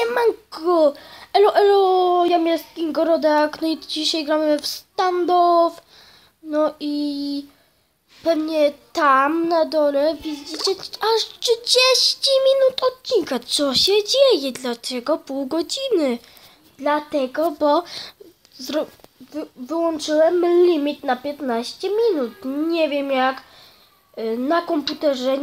Siemanko! Elo, elo! Ja jestem King Rodak, no i dzisiaj gramy w standoff. No i pewnie tam na dole widzicie aż 30 minut odcinka. Co się dzieje? Dlaczego pół godziny? Dlatego, bo wyłączyłem limit na 15 minut. Nie wiem jak na komputerze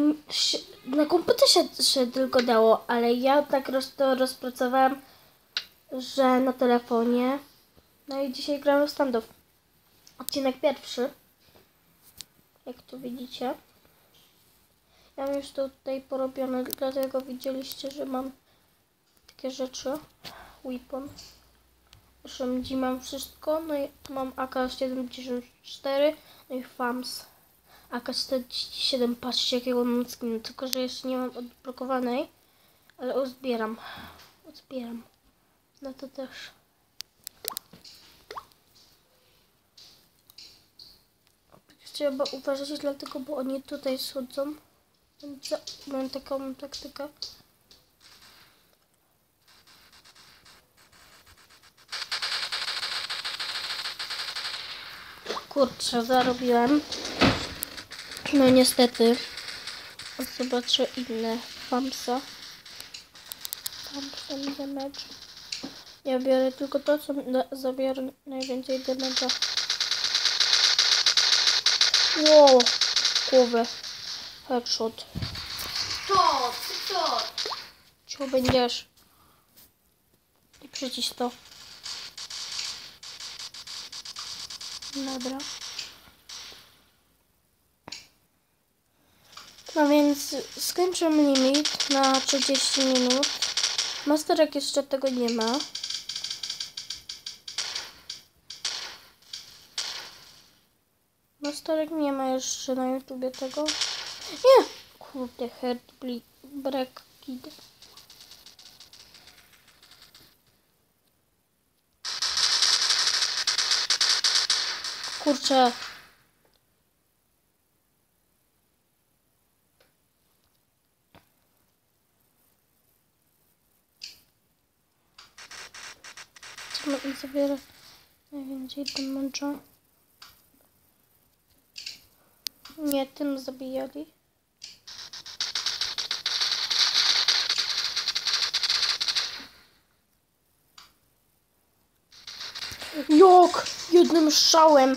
się tylko dało, ale ja tak to rozpracowałem, że na telefonie. No i dzisiaj gramy w standoff. Odcinek pierwszy. Jak tu widzicie. Ja mam już to tutaj porobione, dlatego widzieliście, że mam takie rzeczy. Weapon. SMG mam wszystko. No i mam AK-74. No i FAMS. AK-47, patrzcie jakiego mam skinu, tylko że jeszcze nie mam odblokowanej, ale uzbieram. No to też. Trzeba uważać dlatego, bo oni tutaj schodzą. Mam taką taktykę. Kurczę, zarobiłem. No niestety. Zobaczę inne FAMSa. FAMS damage. Ja biorę tylko to, co zabiorę najwięcej damage'a. Wow, głowę. Headshot. Co? Cicho będziesz. I przycisk to. Dobra. No więc skończyłem limit na 30 minut. Masterek jeszcze tego nie ma. Masterek nie ma jeszcze na YouTubie tego. Nie! Kurde, Heartbreak Kid. Kurczę. Co mi zabiera najwięcej damage'a? Nie, tym zabijali. Jak? Jednym strzałem.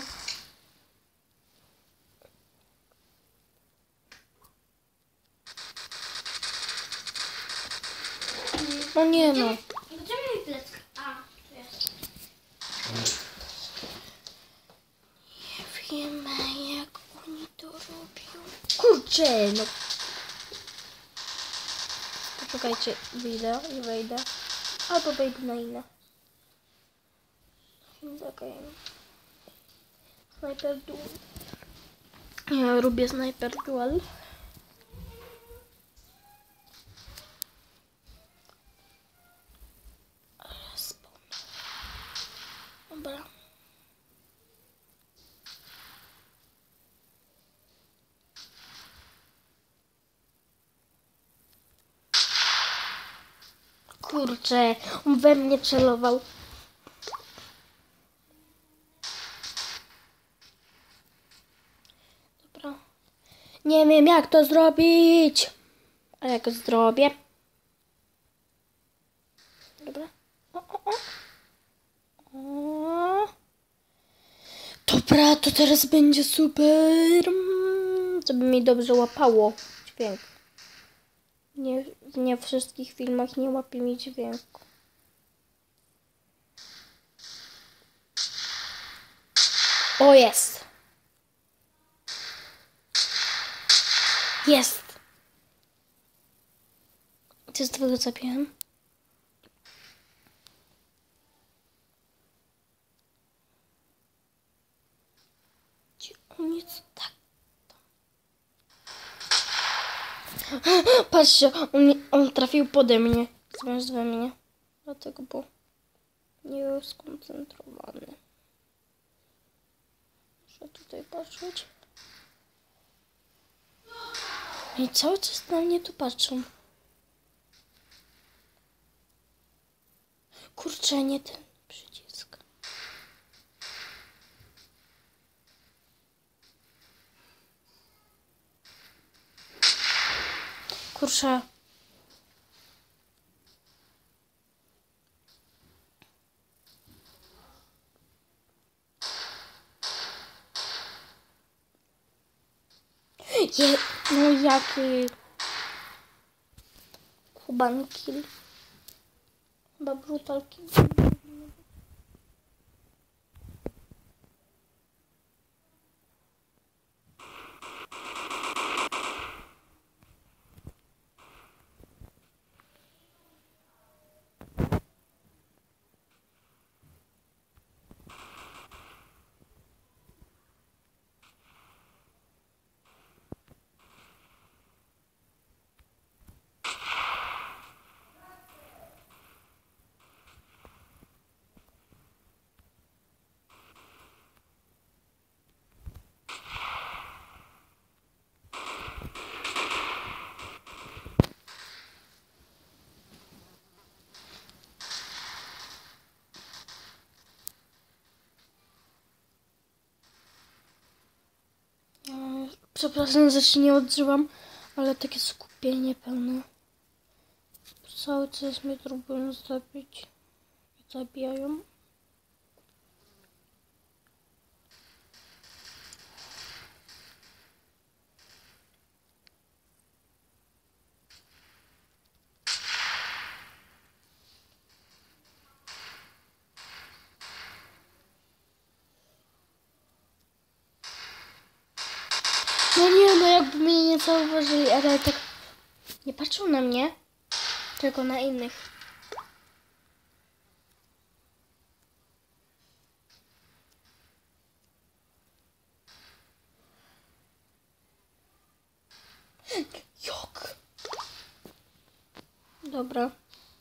No nie no. Gdzie mój plecak? A, tu jest. Nie wiem jak oni to robią. Kurczę, no. Poczekajcie, wyjdę i wejdę. Albo wejdę na inne. Sniper Duel. Ja lubię Sniper Duel. Dobra. Kurczę, on we mnie celował. Dobra. Nie wiem jak to zrobić. A jak zrobię? Dobra. O. Dobra, to teraz będzie super. Żeby mi dobrze łapało dźwięk. Nie w wszystkich filmach nie łapie mi dźwięk. O, jest! Jest! Co z tego zabiłem? Nic tak. Patrzcie, on trafił pode mnie. Zamiast we mnie. Dlatego, bo nie był skoncentrowany. Muszę tutaj patrzeć. I cały czas na mnie tu patrzą. Kurczę, nie ten przycisk. Kurczę. No jaki Kuban kill. Chyba brutal kill. Przepraszam, że się nie odzyłam, ale takie skupienie pełne. Cały czas mnie próbują zabić. Zabijają. No nie, no jakby mnie nie zauważyli, ale tak nie patrzą na mnie, tylko na innych. Jak? Dobra.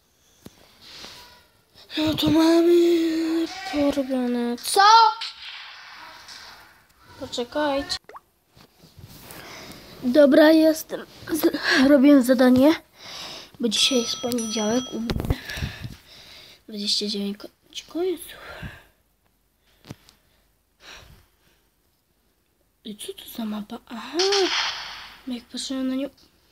No to mamy porobione. Co? Poczekajcie. Dobra, jestem. Robię zadanie, bo dzisiaj jest poniedziałek u mnie. 29 końców. I co to za mapa? Aha. Jak patrzyłem na nią.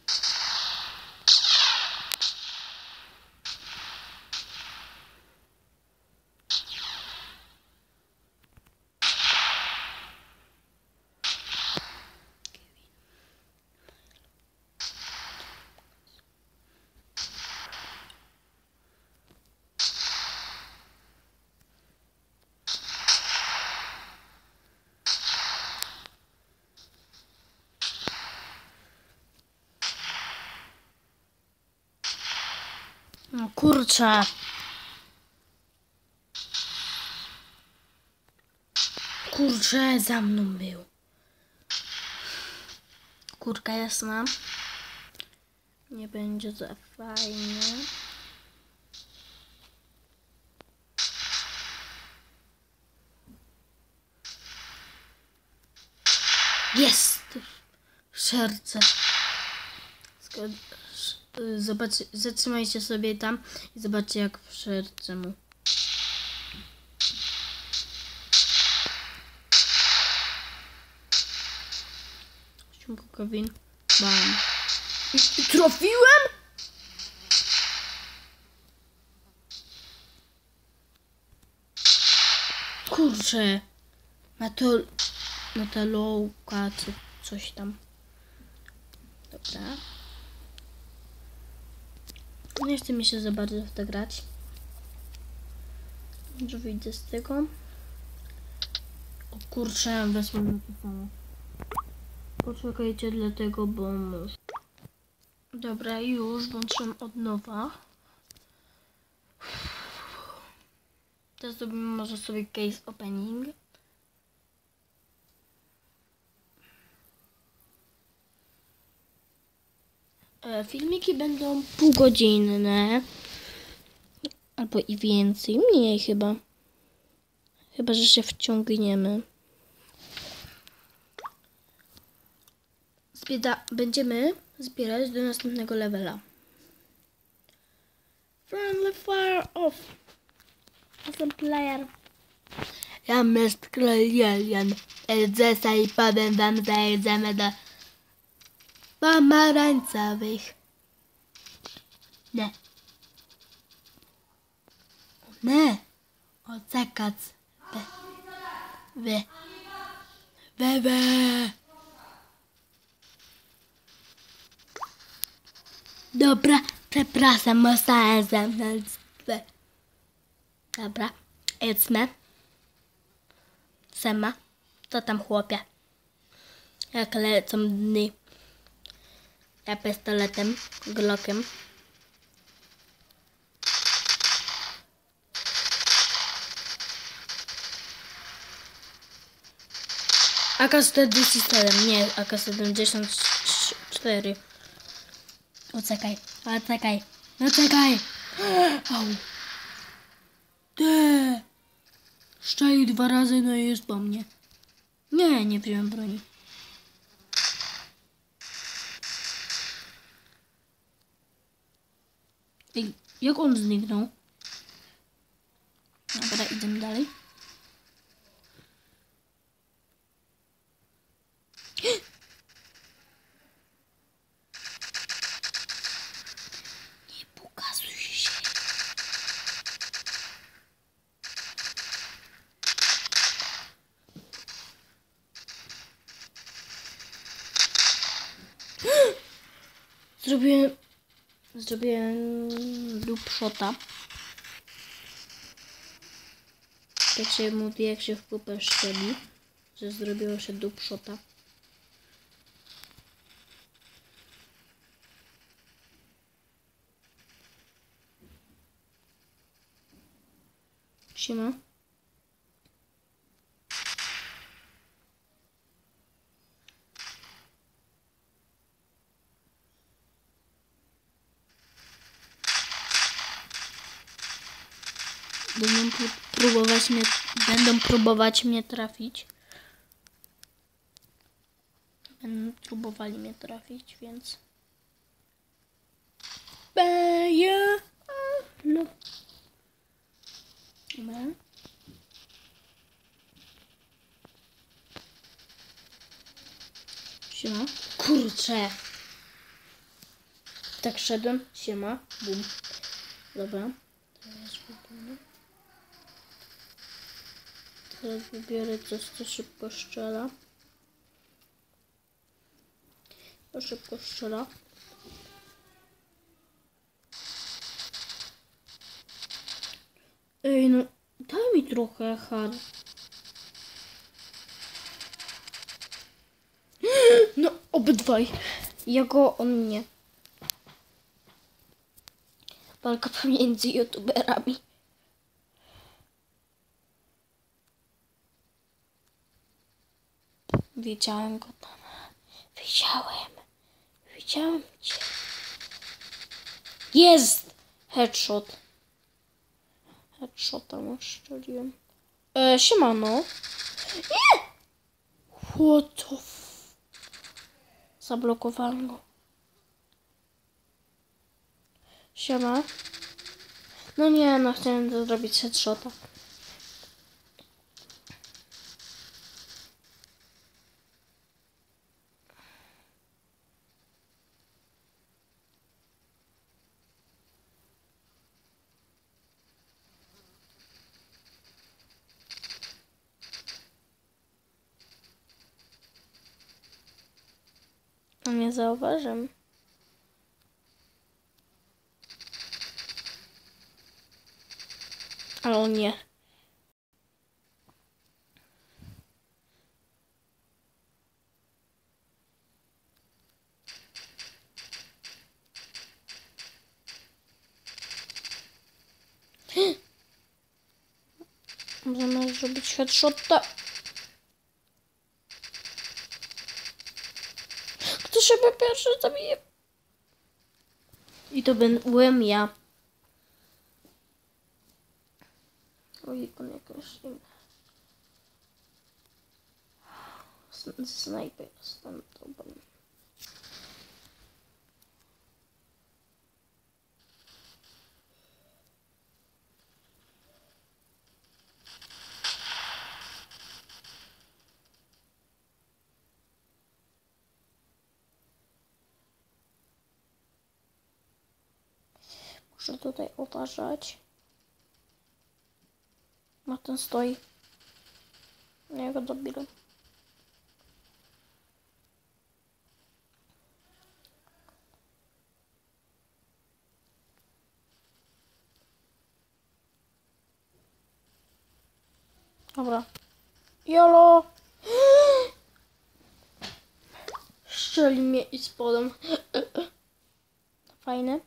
No kurczę. Kurczę, za mną był. Kurka jasna. Nie będzie za fajnie. Jest! Serce. Zobaczcie, zatrzymajcie sobie tam i zobaczcie jak w serce mu. Ściągu Kevin. Bam. I trafiłem? Kurczę. Na to lowka, coś tam. Dobra. Nie chce mi się za bardzo w to grać. Może wyjdę z tego. O kurczę, wezmę na to samo. Poczekajcie dlatego, bo muszę. Dobra, już włączyłem od nowa. Teraz zrobimy może sobie case opening. Filmiki będą półgodzinne. Albo i więcej. Mniej chyba. Chyba, że się wciągniemy. Będziemy zbierać do następnego levela. Friendly fire off. Jestem player. Ja myślę, dzisiaj powiem wam, że jedziemy do pomarańcowych. Nie. Nie. O zakaz. Wy. Dobra, przepraszam, musiałem zamknąć. Dobra, jedźmy. Sema, co tam chłopie? Jak lecą dni? Ja pistoletem, glockiem. AK-47, nie, AK-74. Uciekaj, uciekaj, uciekaj! Au! Ty! Szczelił 2 razy, no i jest po mnie. Nie, nie wziąłem broni. Ej, jak on zniknął? Dobra, idziemy dalej. Nie pokazuj się. Zrobiłem loop shota. Tak się mówi, jak się w pupę szczeli, że zrobiło się loop shota. Siema. Będą próbować mnie trafić. Będą próbowali mnie trafić, więc... No. Dobra. Siema. Kurczę. Tak szedłem. Siema. Bum. Dobra. Teraz wybiorę coś, co szybko strzela. To szybko strzela. Ej, no daj mi trochę, har. No, obydwaj. Jego, on mnie. Walka pomiędzy youtuberami. Widziałem go tam. Widziałem cię. Jest! Headshot. Headshota mu strzeliłem. Siemano. Nie! What the f... Zablokowałem go. Siema. No nie, no chciałem to zrobić headshota. No nie zauważyłem. Ale on nie. Zamiast zrobić headshota. Kto się pierwszy zabije? I to byłem ja. Oj, on jakoś snajper stąd to. Muszę tutaj uważać. A ten stoi. Ja go dobiję. Dobra. Jolo! Szczeli mnie i spodem. Fajne.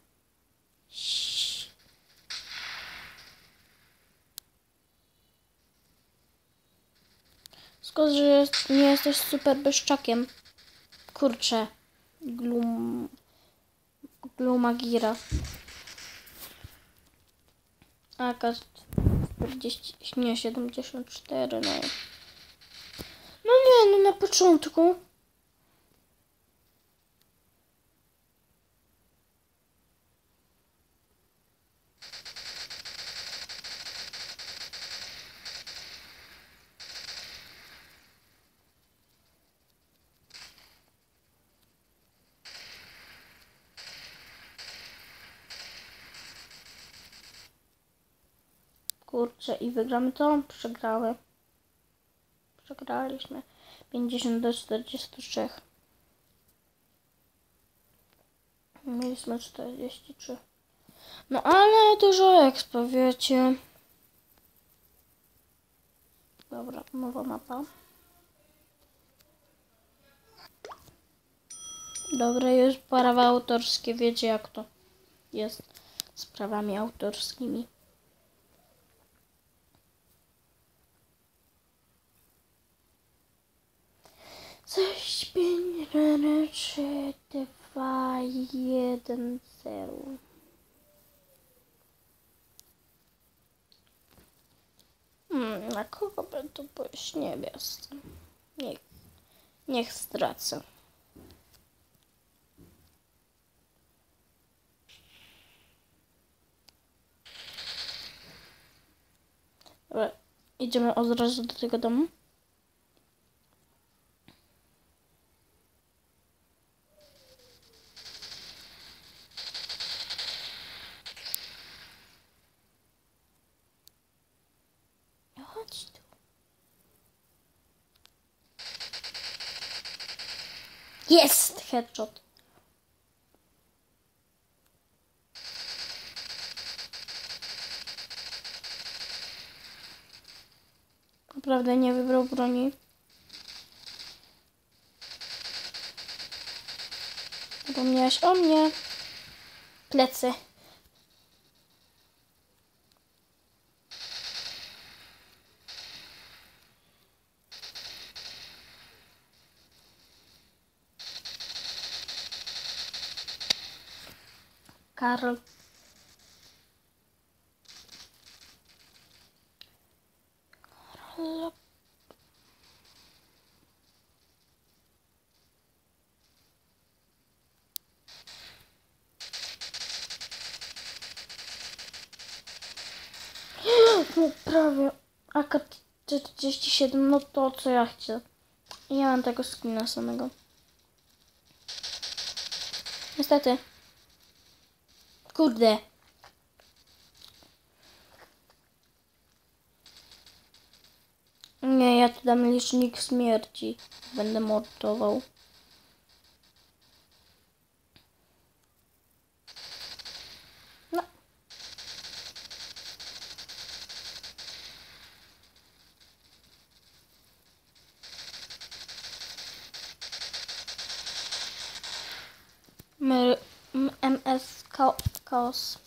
Skoro, że nie jesteś super byszczakiem. Kurczę. Glumagira. AK 40, nie, 74, no. No nie, no na początku. Kurczę, i wygramy to? Przegraliśmy. 50 do 43. Mieliśmy 43. No ale dużo expo, wiecie. Dobra, nowa mapa. Dobra, już prawa autorskie, wiecie jak to jest z prawami autorskimi. Coś 5, 3, 2, 1, 0. Na kogo będę pójść? Niebiescy. Niech stracę. Dobra, idziemy od razu do tego domu. Chodź tu. Jest! Headshot. Naprawdę nie wybrał broni. Zapomniałaś o mnie. Plecy. Karl. Karl. No prawie. AK-47, no to co ja chcę. Ja mam tego skina samego. Niestety. Kurde. Nie, ja tu dam licznik śmierci. Będę mordował. No. MS Chaos.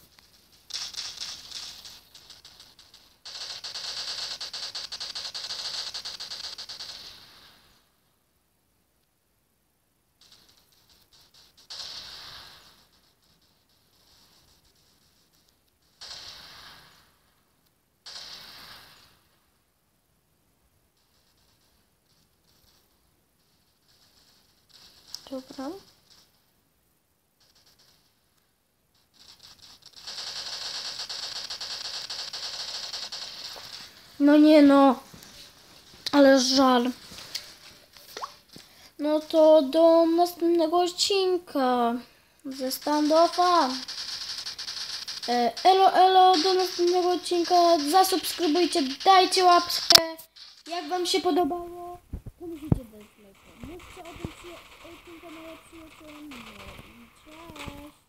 Dobra. No nie no. Ale żal. No to do następnego odcinka ze standoffa. Elo, elo, do następnego odcinka. Zasubskrybujcie, dajcie łapkę. Jak wam się podobało, to musicie dać lajka. Mówcie o tym kanale przyjaciółom. Cześć.